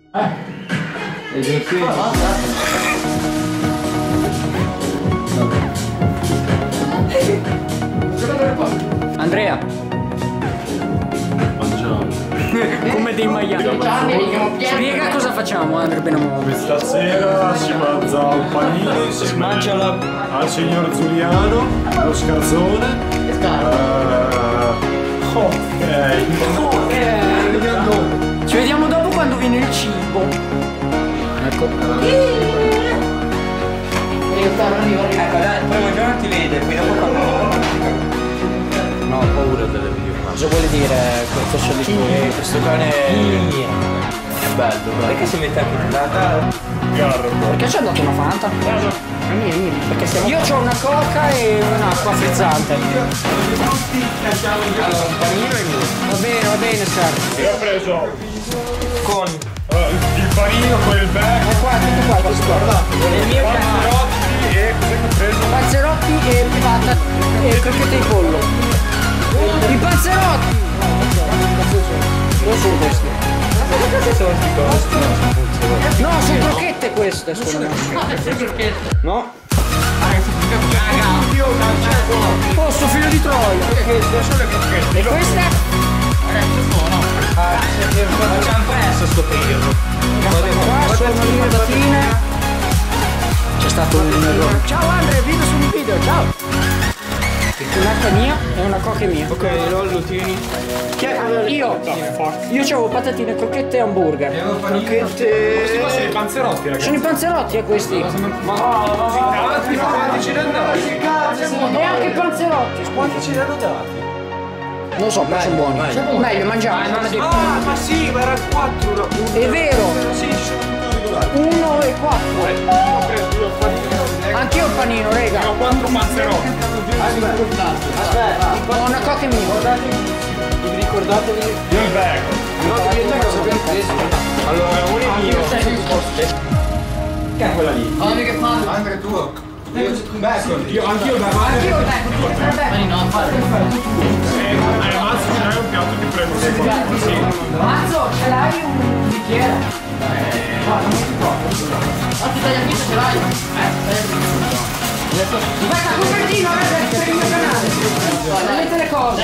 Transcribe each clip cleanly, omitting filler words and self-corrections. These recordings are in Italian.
Andrea. Mangiamo. Come dei maiali. Spiega cosa facciamo, Andrea Benamò. Questa sera si mangia un panino, si mangia al signor Giuliano, lo scarzone. Ci vediamo dopo quando viene il cibo. Ecco. Ecco dai, poi buongiorno ti vede, poi dopo quando... No, ho paura delle videocamere. Cosa vuole dire questo solito? Questo cane È bello, perché si mette anche nell'altra? Perché ci ha dato una fanta? Vieni. Perché siamo... Io ho una coca e un'acqua frizzante. Allora, un panino e mio. Va bene, Scar. Io ho preso Con il panino con il bag. Qua, tutto qua, questo qua. il mio Panzerotti e cos'è che ho preso? Panzerotti e pata e crocchette di pollo. I panzerotti! Non sono questi. No, sono crocchette queste, secondo me. No? Oh, sto figlio di Troia! E questa? facciamo presto sto periodo. Qua sono le patatine. C'è stato un errore. Ciao Andre, vedo sul video, ciao! Un'acqua mia e una coca mia. Ok, Lollo, tieni. Io c'avevo patatine, crocchette e hamburger. Crocchette. Questi qua sono i panzerotti, ragazzi. Sono i panzerotti questi. Quanti ce ne andate? E anche i panzerotti. Quanti ce ne hanno dati? Non lo so, ma sono buoni. Meglio mangiare. Ah, ma sì, ma era 4. È vero. Sì, ci sono tutti regolari. 1 e 4. Anch'io il panino, rega. Ho 4 panzerotti. Aspetta, Ho una coca e mia. ricordatevi. Io il bag. Allora, uno è mio. Che è quella lì? Andre tuo. Bacon. Anch'io il bacon. Anch'io il bacon. Mazzo, ce l'hai un piatto di prego. Mazzo, ce l'hai un bicchiere? Ma ti taglia pizza ce l'hai? Aspetta, copertino, per il mio canale. Mettete le cose.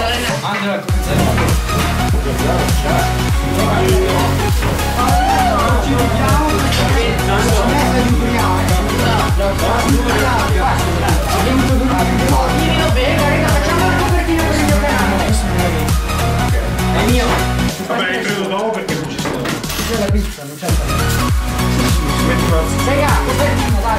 Facciamo la copertina per il mio canale. È mio. Vabbè, credo dopo perché non ci sono. C'è la pizza, non c'è il panino. Metti una... Raga, copertina, dai.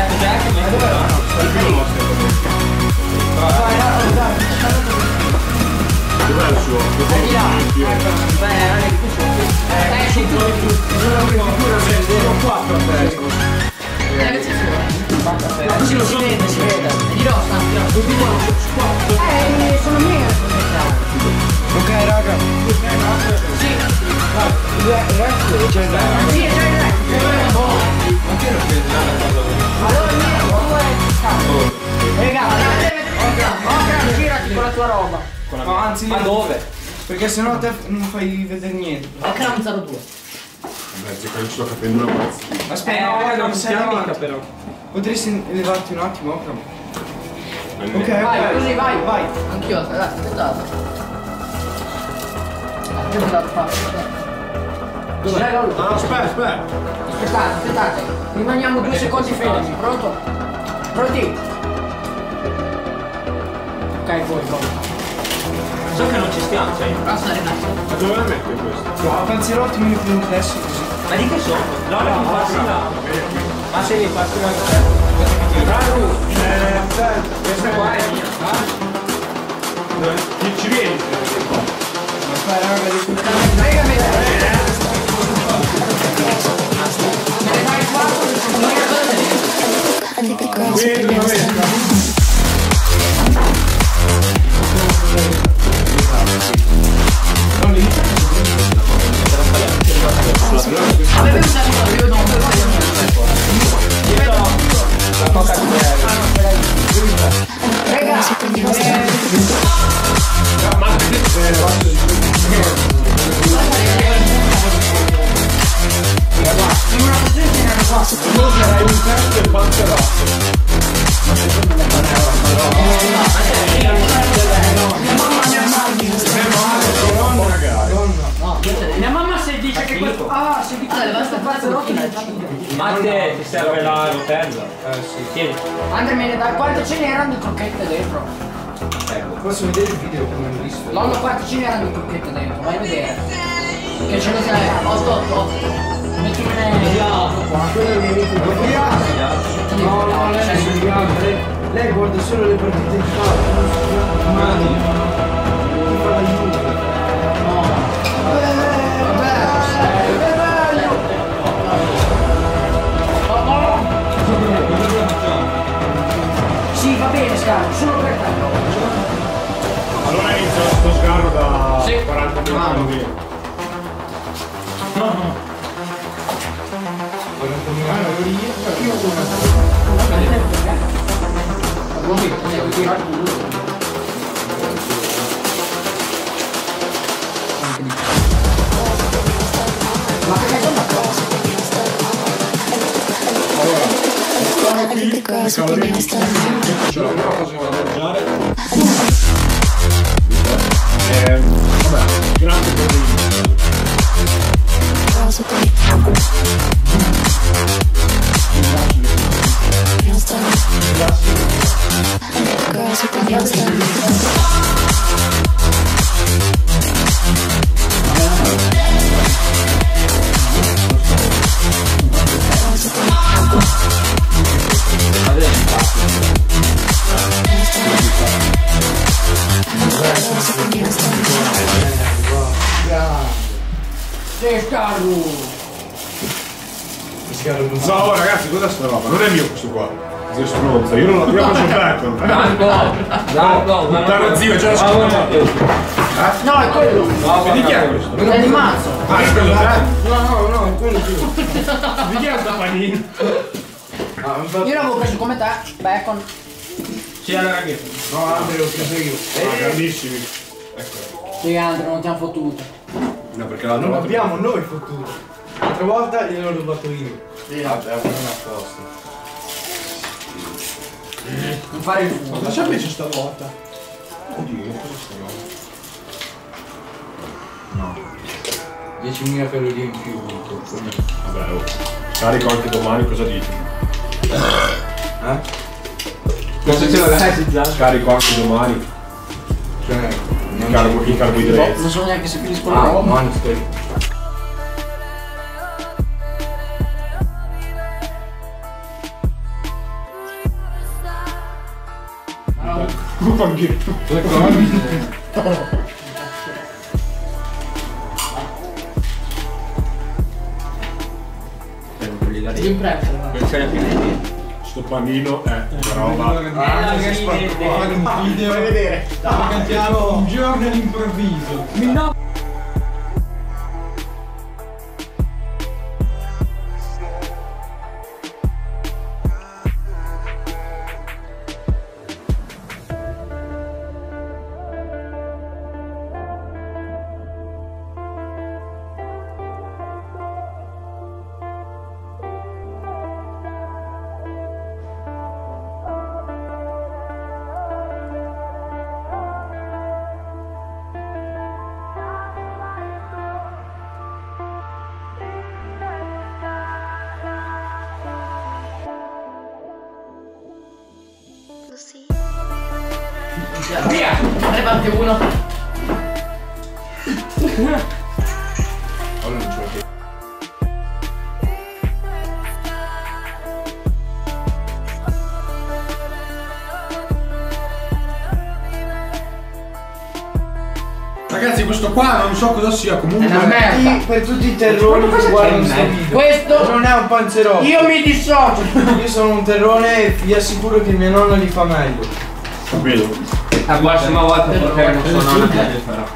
Dov'è il suo? Di là. Sono 4 a testa. Si vede, si vede. È di rossa. Sono mie. Ok, raga. Sì. Il resto c'è il resto. Sì, c'è il resto. Allora il mio, raga, girati con la tua roba. No, anzi, ma dove? Perché sennò te non fai vedere niente. Ocram 02. Vabbè, c'è che non ci sto capendo una mazza. Aspetta, no, non sei amica però. Potresti levarti un attimo, Ocram? Ok, Vai, così, vai. Vai. Anch'io, dai, aspettate. Dove? Ah, aspetta. Aspettate. Rimaniamo 2 secondi fermi. Pronto? Pronti? Ok, poi. So che non ci stiamo, cioè. Basta Renato. Ma dove la metti questo? No, panzerotti me li prendo adesso così. Ma di che sono? No, li passi là. Ma se li passi là. Questa qua è mia. Ci vieni? Aspetta, raga, di tutto. I think the girls are pretty understanding. schifo. Ah, se di quello basta fare rotto nel Ma a te ti serve la rotella? Sì. Tieni. Andre me ne dai quante ce n'erano di crocchette dentro? Posso vedere il video come l'ho visto? Nonno, quante ce n'erano di crocchette dentro? Vai a vedere. Che ce ne sei? 8. Mettimene qua. Quello è il mio amico. No, lei è sul ghiaccio. Lei guarda solo le partite di calcio. Mani. Mi fa la Juve. Sì, va bene, Scarro, solo per quello. Allora inizio sto sgarro da Sì. 40 minuti via. I think the girls would be nice to know. Ce l'ho una cosa da mangiare. Vabbè, grande proteina. Girls would be nice to know. I think the girls would be nice to know. No ragazzi, cos'è sta roba? Non è mio questo qua. Zio stronzo, io non l'ho preso il bacon. Dango, Puttana zio, c'è la scuola. No, è quello. Di chi è questo? È di mazzo. Ah, è quello te? No, è quello più. Di chi è sta panino? Io l'avevo preso come te, bacon. Sì, allora che? No, Andre l'ho preso io. Grandissimi. Sì, Andre, non ti hanno fottuto. No, perché l'altra Non volta... abbiamo noi fottuto. L'altra volta gliel'ho rubato io. Vabbè, non apposta. Non fare il fumo. Cosa c'è invece stavolta? Oddio, cosa stiamo? No. 10.000 calorie in più. Vabbè, oh. Carico anche domani, cosa dici? Cosa ce l'hai? Carico anche domani. Cioè, I carboidrati. Non so neanche se finisco la Ah, roba. Monster. Sto panino è una roba. Fare un video. Fai vedere. Cantiamo un giorno all'improvviso. Via! Ne batte uno. Ragazzi, questo qua non so cosa sia, comunque. È una merda. Per tutti i terroni che guardano questo video. Questo Non è un panzerotto. io mi dissocio. Io sono un terrone e vi assicuro che mio nonno li fa meglio. Capito? La prossima volta perché non so nonna che le farà.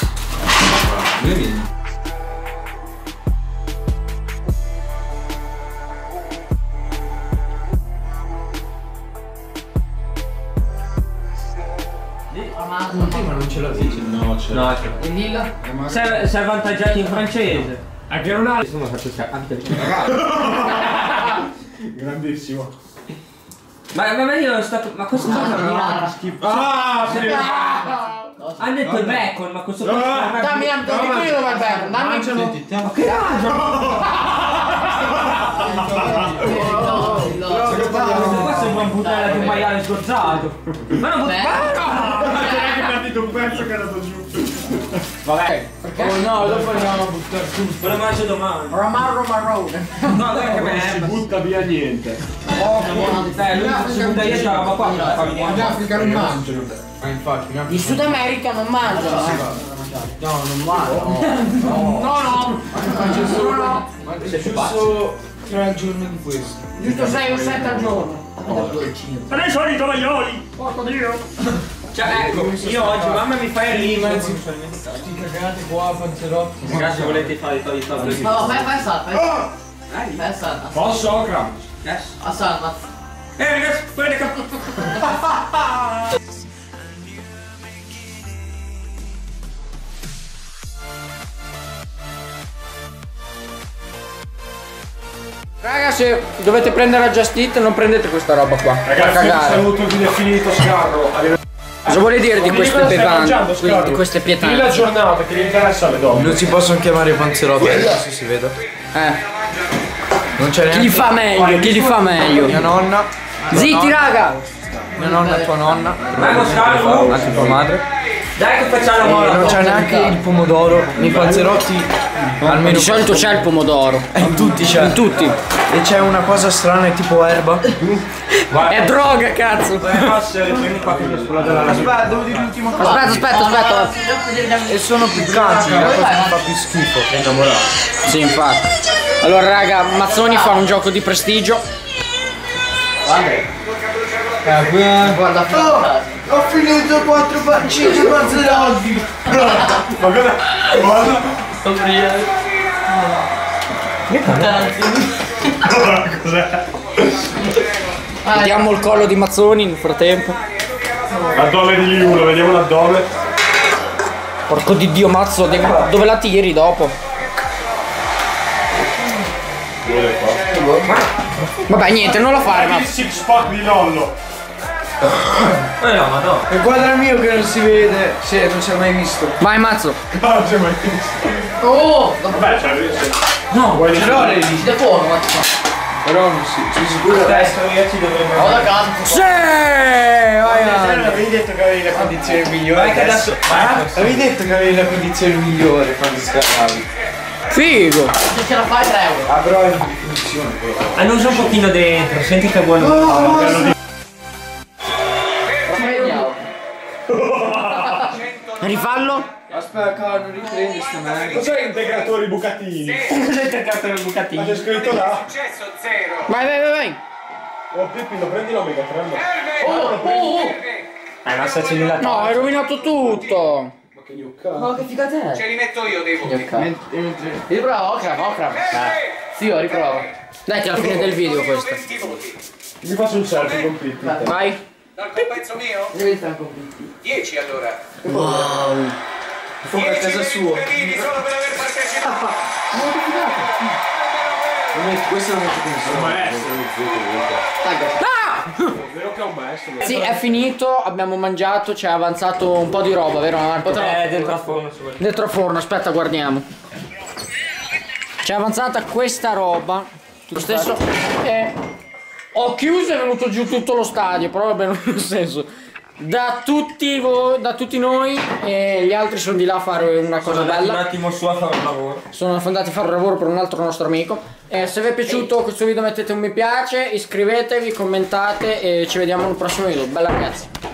Ma non ce l'avevi? No, c'è. No, E Lilla? sei avvantaggiato in francese. Anche non ha. Insomma faccio Grandissimo. ma io non sto. Ma questo cosa mi fa schifo. Ah, sì. hanno detto il bacon, ma questo Dammi un po' di qui dove è bello. Dammi qua sembra un buttare di un maiale sgozzato. Ma non Neanche partito un pezzo che è andato giù. vabbè, Oh no, dopo andiamo a buttare su. me lo mangio domani. Romarro marrone. No, guarda che Non si merda. butta via niente. Lui si butta via sta roba qua. In Africa non mangiano. Infatti, In Sud America non mangiano. no, non mangiano. No. Giusto 3 al giorno di questo. Giusto 6 o 7 al giorno. Ma i soliti tovaglioli! Porco Dio! Cioè ecco, io oggi mamma mi fa il limo. Sti cagate qua, panzerotti. Ragazzi volete fare i tovaglioli? Ma vai assata. Vai assata. Posso, Okram? Yes. Assata. Ragazzi, guarda che... Raga, se dovete prendere la Just Eat non prendete questa roba qua. Ragazzi, Fa cagare. saluto il video finito, Scarro. Cosa vuole dire di queste bevande? Di queste Fini la pietanze? giornata che gli interessa alle donne. Non si possono chiamare panzerotti, adesso si vede. Non c'è Chi li neanche fa meglio? Chi li fa meglio? mia nonna. Zitti raga! Mia nonna e tua nonna. Vai, Scarro. Anche tua madre. Dai che facciamo la E mola. non c'è neanche il pomodoro. Nei panzerotti almeno Di solito c'è il pomodoro. in tutti c'è. In tutti. E c'è una cosa strana, è tipo erba. È droga, cazzo! Prendi qua che mi esplode la Aspetta, devo dire l'ultima cosa. Aspetta. E sono piccanti, la cosa mi fa più schifo. Sì, infatti. Allora raga, Mazzoni fa un gioco di prestigio. Guarda, ho finito 5 panzerotti. Ma cosa? Guarda. Cos'è? Vediamo il collo di Mazzoni nel frattempo. L'addome di Liulo, vediamo l'addome. Porco di Dio, Mazzo, dove la tiri dopo? Vabbè, niente, non lo fare, Il Mazzo. six pack di Lollo. No, ma no. E guarda il mio che non si vede. Sì, non si è mai visto. Vai, Mazzo. Non c'è mai visto. Oh! Vabbè, c'è. No, Vuoi Ce l'ho le lì. da fuoco, Mazzo. Però non si. Ci sicuro. Adesso ragazzi dovremmo... da casa. Sì! Vai, Avevi detto che avevi la condizione migliore. Vai che adesso... Avevi detto che avevi la condizione migliore quando scavavi. Figo! Se ce la fai 3 euro. Avrò in funzione. Hanno già un pochino dentro, senti che buono. Rifallo? Aspetta, caro, non riprendi sta merda. Cos'è integratori bucatini? Senti cazzo del Ma bucatino. c'è scritto là? Vai. Oh Pippi, lo prendi l'omega 3? Ma se accendi la No, hai rovinato tutto. Ma che io cazzo. Ma che figata è? Ce li metto io dei voti. Riprova, Ocra. Sì, io riprovo. Dai, che è la fine del video questo. 20 voti. Mi faccio un selfie con Pippi. Vai. Dal compenso mio? Devi stare con tutti. 10 allora. Fuoco a casa sua. Prelievi solo per aver partecipato. Questo non è più Maestro. Vero che è un maestro. Sì, è finito, abbiamo mangiato, ci è avanzato un po' di roba, vero Marco? Dentro al forno. Dentro al forno, aspetta, guardiamo. Ci è avanzata questa roba. Lo stesso. Ho chiuso e è venuto giù tutto lo stadio, però va bene lo stesso. Da tutti noi e gli altri sono di là a fare una cosa Un bella. attimo su a fare un lavoro. Sono andati a fare un lavoro per un altro nostro amico. Se vi è piaciuto questo video mettete un mi piace, iscrivetevi, commentate e ci vediamo nel prossimo video. Bella ragazzi.